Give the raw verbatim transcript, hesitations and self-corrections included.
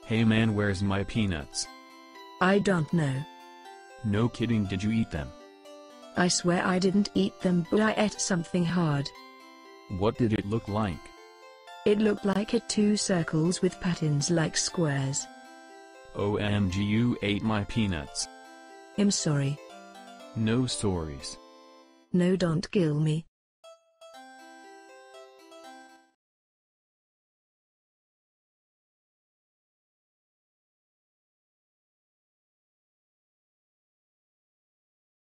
Hey man, where's my peanuts? I don't know. No kidding, did you eat them? I swear I didn't eat them, but I ate something hard. What did it look like? It looked like it two circles with patterns like squares. O M G, you ate my peanuts. I'm sorry. No stories. No, don't kill me.